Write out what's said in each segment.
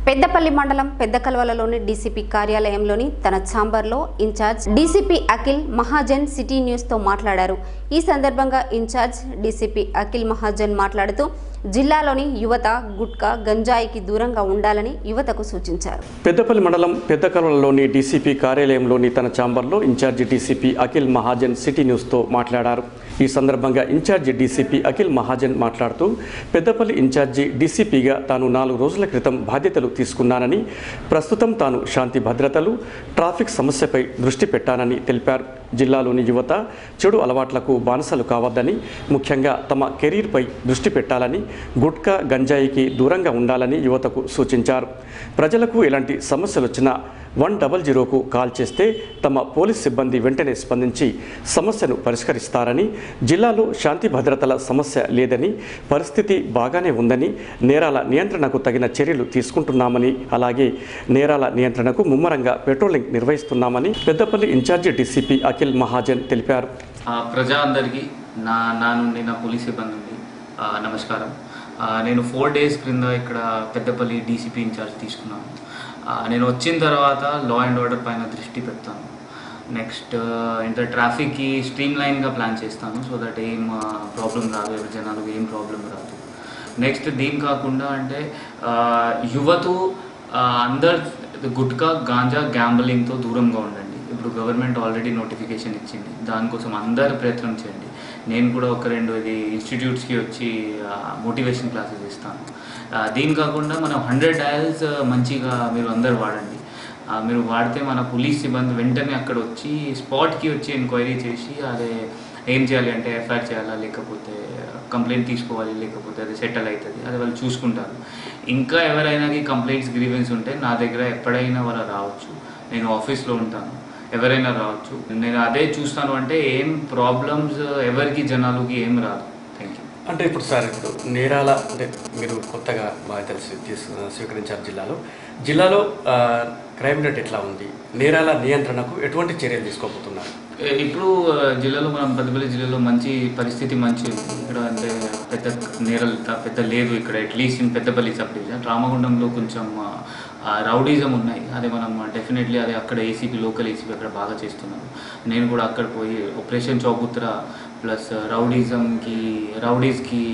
పెద్దపల్లి మండలం పెద్దకల్వలలోని డీసీపీ కార్యాలయంలోని తన ఛాంబర్లో incharge DCP Akhil Mahajan city న్యూస్తో మాట్లాడారు. ఈ సందర్భంగా ఇన్ఛార్జ్ డీసీపీ అఖిల్ మహాజన్ మాట్లాడుతూ జిల్లాలోని యువత గుట్కా గంజాయికి దూరంగా ఉండాలని యువతకు సూచించారు. పెద్దపల్లి మండలం పెద్దకల్వలలోని డీసీపీ కార్యాలయంలోని తన ఛాంబర్లో incharge DCP Akhil Mahajan city న్యూస్తో మాట్లాడారు. ఈ సందర్భంగా ఇన్ఛార్జి డీసీపీ అఖిల్ మహాజన్ మాట్లాడుతూ పెద్దపల్లి ఇన్ఛార్జి డీసీపీగా తాను 4 రోజుల క్రితం బాధ్యతలు తీసుకున్నానని, ప్రస్తుతం తాను శాంతి భద్రతలు, ట్రాఫిక్ సమస్యపై దృష్టి పెట్టానని తెలిపారు. జిల్లాలోని యువత చెడు అలవాట్లకు బానిసలు కావద్దని, ముఖ్యంగా తమ కెరీర్పై దృష్టి పెట్టాలని, గుట్కా గంజాయికి దూరంగా ఉండాలని యువతకు సూచించారు. ప్రజలకు ఎలాంటి సమస్యలు వచ్చినా 100కు కాల్ చేస్తే తమ పోలీస్ సిబ్బంది వెంటనే స్పందించి సమస్యను పరిష్కరిస్తారని, జిల్లాలో శాంతి భద్రతల సమస్య లేదని, పరిస్థితి బాగానే ఉందని, నేరాల నియంత్రణకు తగిన చర్యలు తీసుకుంటున్నామని, అలాగే నేరాల నియంత్రణకు ముమ్మరంగా పెట్రోలింగ్ నిర్వహిస్తున్నామని పెద్దపల్లి ఇన్ఛార్జి డీసీపీ అఖిల్ మహాజన్ తెలిపారు. ప్రజా అందరికీ నా నుండి నా పోలీస్ సిబ్బంది నుండి నమస్కారం. నేను 4 డేస్ క్రింద ఇక్కడ పెద్దపల్లి డీసీపీ ఇన్ఛార్జ్ తీసుకున్నాను. నేను వచ్చిన తర్వాత లా అండ్ ఆర్డర్ పైన దృష్టి పెడతాను. నెక్స్ట్ ఇంత ట్రాఫిక్కి స్ట్రీమ్ లైన్గా ప్లాన్ చేస్తాను, సో దట్ ఏం ప్రాబ్లం రాదు, ఎవరి జనాలకు ఏం ప్రాబ్లం రాదు. నెక్స్ట్ దీని కాకుండా అంటే యువత అందరు గుట్కా గాంజా గ్యాంబ్లింగ్తో దూరంగా ఉండండి. ఇప్పుడు గవర్నమెంట్ ఆల్రెడీ నోటిఫికేషన్ ఇచ్చింది, దానికోసం అందరు ప్రయత్నం చేయండి. నేను కూడా ఒక 2 ఇన్స్టిట్యూట్స్కి వచ్చి మోటివేషన్ క్లాసెస్ ఇస్తాను. దీని కాకుండా మనం 100 డయల్స్ మంచిగా మీరు అందరు వాడండి. మీరు వాడితే మన పోలీస్ సిబ్బంది వెంటనే అక్కడ వచ్చి స్పాట్కి వచ్చి ఎంక్వైరీ చేసి అదే ఏం చేయాలి అంటే ఎఫ్ఐఆర్ చేయాలా, లేకపోతే కంప్లైంట్ తీసుకోవాలి, లేకపోతే అది సెటిల్ అవుతుంది, అది వాళ్ళు చూసుకుంటారు. ఇంకా ఎవరైనా కంప్లైంట్స్ గ్రీవెన్స్ ఉంటే నా దగ్గర ఎప్పుడైనా వాళ్ళు రావచ్చు, నేను ఆఫీస్లో ఉంటాను, ఎవరైనా రావచ్చు. నేను అదే చూస్తాను అంటే ఏం ప్రాబ్లమ్స్ ఎవరికి జనాలకి ఏం రాదు. Thank you. అంటే ఇప్పుడు సార్, ఇప్పుడు నేరాల అంటే మీరు కొత్తగా బాగా స్వీకరించారు. జిల్లాలో క్రైమ్ రేట్ ఎట్లా ఉంది, నేరాల నియంత్రణకు ఎటువంటి చర్యలు తీసుకోబోతున్నారు? ఇప్పుడు జిల్లాలో మనం పెద్దపల్లి జిల్లాలో మంచి పరిస్థితి మంచి ఉంది. ఇక్కడ అంటే పెద్ద నేరాలు పెద్ద లేదు ఇక్కడ, at least in Peddapalli subdivision. రామగుండంలో కొంచెం రౌడీజం ఉన్నాయి, అదే మనం డెఫినెట్లీ అదే అక్కడ ఏసీపీ లోకల్ ఏసీపీ అక్కడ బాగా చేస్తున్నారు. నేను కూడా అక్కడ పోయి ఆపరేషన్ చౌపుత్ర ప్లస్ రౌడీస్కి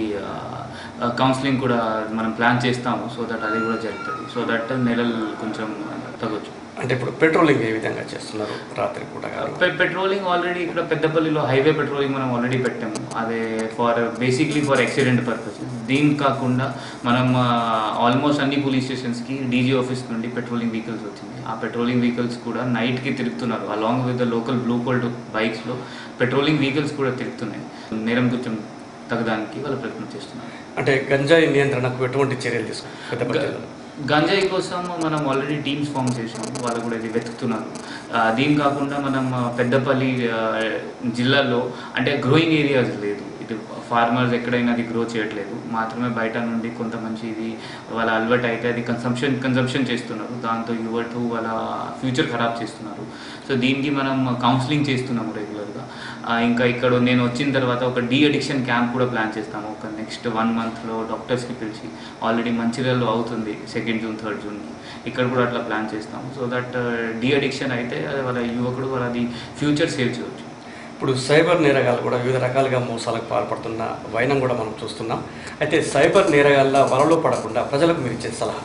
కౌన్సిలింగ్ కూడా మనం ప్లాన్ చేస్తాము, సో దట్ అది కూడా జరుగుతుంది, సో దట్ నెలలు కొంచెం తగ్గొచ్చు. అంటే ఇప్పుడు పెట్రోలింగ్ ఏ విధంగా చేస్తున్నారు? రాత్రి పూట పెట్రోలింగ్ ఆల్రెడీ ఇక్కడ పెద్దపల్లిలో హైవే పెట్రోలింగ్ మనం ఆల్రెడీ పెట్టాము, అదే బేసిక్లీ ఫర్ యాక్సిడెంట్ పర్పస్. దీని కాకుండా మనం ఆల్మోస్ట్ అన్ని పోలీస్ స్టేషన్స్కి డీజీ ఆఫీస్ నుండి పెట్రోలింగ్ వెహికల్స్ వచ్చింది. ఆ పెట్రోలింగ్ వెహికల్స్ కూడా నైట్కి తిరుగుతున్నారు, along with the local blue colt బైక్స్లో పెట్రోలింగ్ వెహికల్స్ కూడా తిరుగుతున్నాయి. నేరం కొంచెం తగ్గడానికి వాళ్ళు ప్రయత్నం చేస్తున్నారు. అంటే గంజాయి నియంత్రణకు ఎటువంటి చర్యలు తీసుకుంటారు? గంజాయి కోసం మనం ఆల్రెడీ టీమ్స్ ఫామ్ చేసాము, వాళ్ళు కూడా ఇది వెతుకుతున్నారు. దీని కాకుండా మనం పెద్దపల్లి జిల్లాలో అంటే గ్రోయింగ్ ఏరియాస్ లేదు, ఇటు ఫార్మర్స్ ఎక్కడైనా అది గ్రో చేయట్లేదు, మాత్రమే బయట నుండి కొంత మంచి ఇది వాళ్ళ అలవాటు అయితే అది కన్సంప్షన్ చేస్తున్నారు, దాంతో యువత వాళ్ళ ఫ్యూచర్ ఖరాబ్ చేస్తున్నారు. సో దీనికి మనం కౌన్సిలింగ్ చేస్తున్నాము రెగ్యులర్గా. ఇంకా ఇక్కడ నేను వచ్చిన తర్వాత ఒక డీ అడిక్షన్ క్యాంప్ కూడా ప్లాన్ చేస్తాము. ఒక నెక్స్ట్ 1 మంత్లో డాక్టర్స్కి పిలిచి, ఆల్రెడీ మంచిర్యాలలో అవుతుంది 2 జూన్ 3 జూన్కి, ఇక్కడ కూడా అట్లా ప్లాన్ చేస్తాము. సో దట్ డీ అడిక్షన్ అయితే వాళ్ళ యువకుడు వాళ్ళది ఫ్యూచర్ సేవ్ చేయవచ్చు. ఇప్పుడు సైబర్ నేరగాళ్ళు కూడా వివిధ రకాలుగా మోసాలకు పాల్పడుతున్న వైనం కూడా మనం చూస్తున్నాం. అయితే సైబర్ నేరగాళ్ళ వలలో పడకుండా ప్రజలకు మీరు ఇచ్చే సలహా?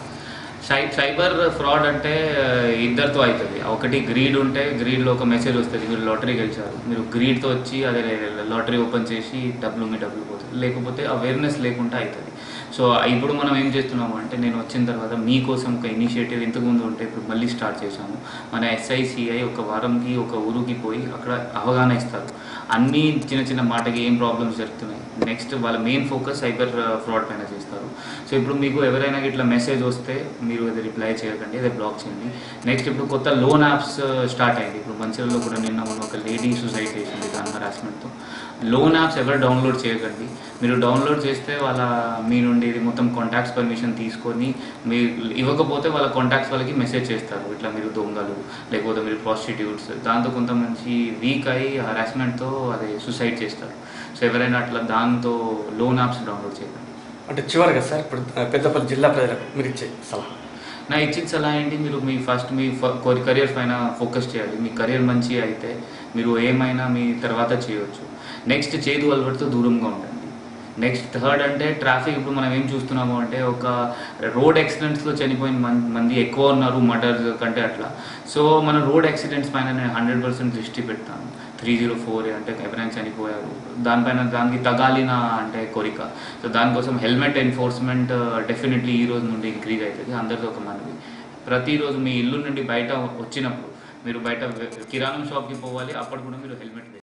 సైబర్ ఫ్రాడ్ అంటే ఇద్దరితో అవుతుంది. ఒకటి గ్రీడ్ ఉంటే గ్రీడ్లో ఒక మెసేజ్ వస్తుంది, మీరు లాటరీ గెలిచారు, మీరు గ్రీడ్తో వచ్చి అదే లాటరీ ఓపెన్ చేసి మీ డబ్బులు పోతుంది, లేకపోతే అవేర్నెస్ లేకుండా అవుతుంది. సో ఇప్పుడు మనం ఏం చేస్తున్నాము అంటే, నేను వచ్చిన తర్వాత మీకోసం ఒక ఇనిషియేటివ్ ఇంతకుముందు ఉంటే ఇప్పుడు మళ్ళీ స్టార్ట్ చేశాము. మన SICI ఒక వారంకి ఒక ఊరికి పోయి అక్కడ అవగాహన ఇస్తారు, అన్నీ చిన్న మాటకి ఏం ప్రాబ్లమ్స్ జరుగుతున్నాయి. నెక్స్ట్ వాళ్ళ మెయిన్ ఫోకస్ సైబర్ ఫ్రాడ్ పైన చేస్తారు. సో ఇప్పుడు మీకు ఎవరైనా ఇట్లా మెసేజ్ వస్తే మీరు అది రిప్లై చేయకండి, అదే బ్లాక్ చేయండి. నెక్స్ట్ ఇప్పుడు కొత్త లోన్ యాప్స్ స్టార్ట్ అయింది. ఇప్పుడు మంచిర్యాలలో కూడా నిన్న ఒక లేడీ సూసైడ్ చేసింది దాని హరాస్మెంట్తో. లోన్ యాప్స్ ఎవరు డౌన్లోడ్ చేయకండి. మీరు డౌన్లోడ్ చేస్తే మీ నుండి ఇది మొత్తం కాంటాక్ట్స్ పర్మిషన్ తీసుకొని మీరు ఇవ్వకపోతే వాళ్ళ కాంటాక్ట్స్ వాళ్ళకి మెసేజ్ చేస్తారు, ఇట్లా మీరు దొంగలు, లేకపోతే మీరు ప్రాస్టిట్యూట్స్. దాంతో కొంత మంచి వీక్ అయ్యి హరాస్మెంట్తో అదే సూసైడ్ చేస్తారు. సో ఎవరైనా అట్లా దాంతో లోన్ యాప్స్ డౌన్లోడ్ చేయకండి. అంటే చివరిగా సార్, ఇప్పుడు పెద్దపల్లి జిల్లా ప్రజలకు మీరు ఇచ్చే సలహా? నా ఇచ్చిన సలహా ఏంటి, మీరు మీ కెరియర్ పైన ఫోకస్ చేయాలి. మీ కెరియర్ మంచిగా అయితే మీరు ఏమైనా మీ తర్వాత చేయవచ్చు. నెక్స్ట్ చేదు అలవాటుతో దూరంగా ఉండండి. నెక్స్ట్ థర్డ్ అంటే ట్రాఫిక్. ఇప్పుడు మనం ఏం చూస్తున్నాము అంటే ఒక రోడ్ యాక్సిడెంట్స్లో చనిపోయిన మంది ఎక్కువ ఉన్నారు మర్డర్ కంటే అట్లా. సో మన రోడ్ యాక్సిడెంట్స్ పైన నేను 100% దృష్టి పెడతాను. 304 అంటే ఎవరైనా చనిపోయారు దానికి తగాలిన అంటే కోరిక. సో దానికోసం హెల్మెట్ ఎన్ఫోర్స్మెంట్ డెఫినెట్లీ ఈ రోజు నుండి ఇంక్రీజ్ అవుతుంది. అందరితో ఒక మనవి, ప్రతిరోజు మీ ఇల్లు నుండి బయట వచ్చినప్పుడు మీరు బయట కిరాణం షాప్కి పోవాలి, అప్పుడు కూడా మీరు హెల్మెట్